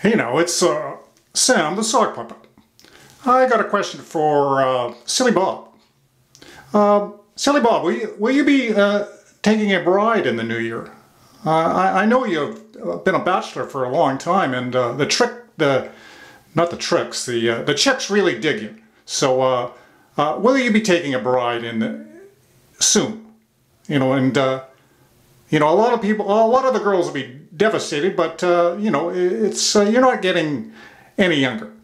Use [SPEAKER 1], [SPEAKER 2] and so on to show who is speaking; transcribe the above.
[SPEAKER 1] Hey now, it's Sam the Sock Puppet. I got a question for Silly Bob. Silly Bob, will you be taking a bride in the new year? I know you've been a bachelor for a long time, and the chicks really dig you. So will you be taking a bride soon? You know, and you know, a lot of the girls will be devastated, but you know, it's you're not getting any younger.